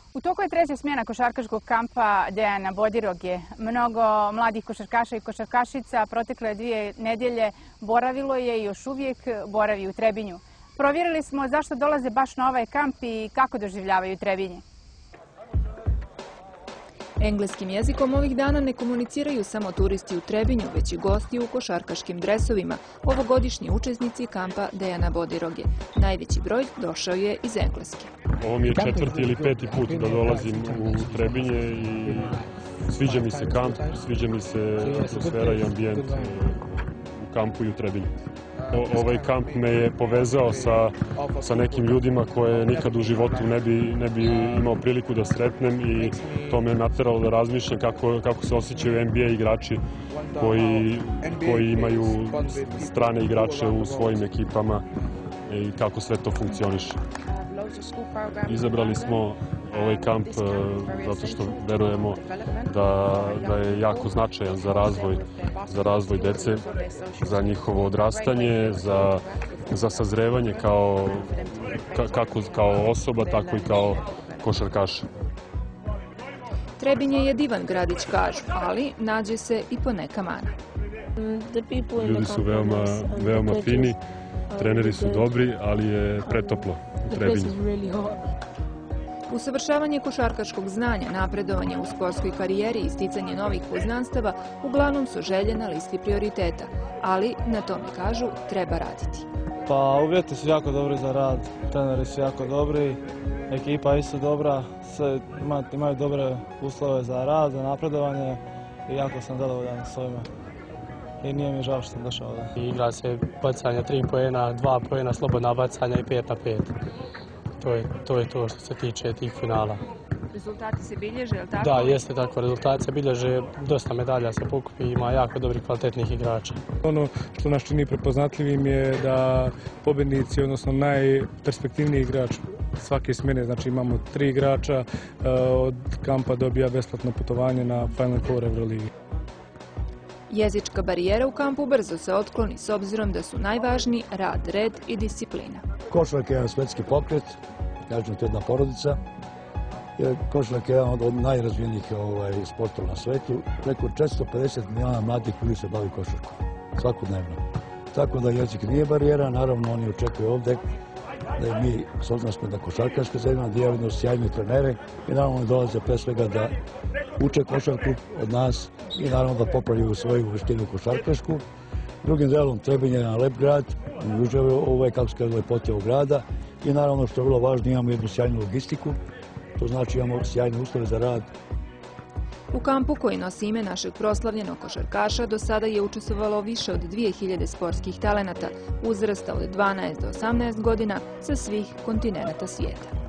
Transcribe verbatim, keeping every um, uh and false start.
U toku je treća smjena košarkaškog kampa Dejana Bodiroge. Mnogo mladih košarkaša i košarkašica protekle dvije nedjelje boravilo je i još uvijek boravi u Trebinju. Provjerili smo zašto dolaze baš na ovaj kamp i kako doživljavaju Trebinje. Engleskim jezikom ovih dana ne komuniciraju samo turisti u Trebinju, već i gosti u košarkaškim dresovima, ovogodišnji učesnici kampa Dejana Bodiroge. Najveći broj došao je iz Engleske. Ovo mi je četvrti ili peti put da dolazim u Trebinje i sviđa mi se kamp, sviđa mi se atmosfera i ambijent u kampu i u Trebinju. Ovaj kamp me je povezao sa, sa nekim ljudima koje nikad u životu ne bi, ne bi imao priliku da sretnem i to me je nateralo da razmišljam kako, kako se osjećaju N B A igrači koji, koji imaju strane igrače u svojim ekipama i kako sve to funkcioniše. Izabrali smo ovaj kamp zato što verujemo da, da je jako značajan za razvoj, za razvoj dece, za njihovo odrastanje, za, za sazrevanje kao, kako kao osoba, tako i kao košarkaša. Trebinje je divan gradić, kažu, ali nađe se i poneka mana. Ljudi su veoma, veoma fini, treneri su dobri, ali je pretoplo u Trebinju. Usavršavanje košarkaškog znanja, napredovanje u sportskoj karijeri i sticanje novih poznanstava uglavnom su želje na listi prioriteta, ali na tome, kažu, treba raditi. Pa uvjeti su jako dobri za rad, treneri su jako dobri, ekipa isto dobra, sve imaju dobre uslove za rad, za napredovanje i jako sam zadovoljan s ovime. I nije mi žao što sam došao ovdje. Igra se bacanja tri poena, dva poena, slobodna bacanja i pet na pet. To je, to je to što se tiče tih finala. Rezultati se bilježe, je li tako? Da, jeste tako. Rezultati se bilježe, dosta medalja se pokupi, ima jako dobrih kvalitetnih igrača. Ono što nas čini prepoznatljivim je da pobjednici, odnosno najperspektivniji igrač svake smjene, znači imamo tri igrača, od kampa dobija besplatno putovanje na Final Four Euroligi. Jezička barijera u kampu brzo se otkloni s obzirom da su najvažniji rad, red i disciplina. Košarka je jedan svetski pokret, kažem, to je jedna porodica. Košarka je jedan od najrazvijenijih sportova na svetu. Preko četiristo pedeset miliona mladih ljudi se bavi košarkom, svakodnevno. Tako da jezik nije barijera, naravno oni očekuju ovdje da mi, s obzirom smo da košarkaška zemlja, da imamo sjajne trenere i naravno dolaze pre svega da uče košarku od nas i naravno da popravljaju svoju veštinu košarkašku. Drugim delom Trebinje je jedan lep grad, uživaju ovaj, kako se kaže, lepote ovog grada i naravno što je vrlo važno imamo jednu sjajnu logistiku, to znači imamo sjajne uslove za rad. U kampu koji nosi ime našeg proslavljenog košarkaša do sada je učestvovalo više od dvije hiljade sportskih talenata uzrasta od dvanaest do osamnaest godina sa svih kontinenata svijeta.